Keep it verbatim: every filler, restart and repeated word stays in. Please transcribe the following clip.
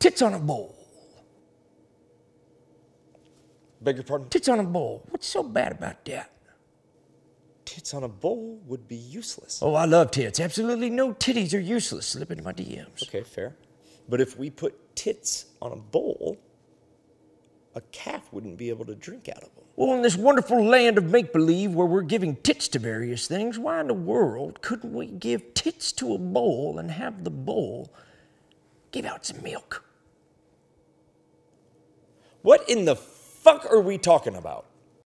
Tits on a bowl. Beg your pardon? Tits on a bowl. What's so bad about that? Tits on a bowl would be useless. Oh, I love tits. Absolutely no titties are useless. Slip into my D Ms. Okay, fair. But if we put tits on a bowl, a calf wouldn't be able to drink out of them. Well, in this wonderful land of make-believe where we're giving tits to various things, why in the world couldn't we give tits to a bowl and have the bowl give out some milk? What in the fuck are we talking about?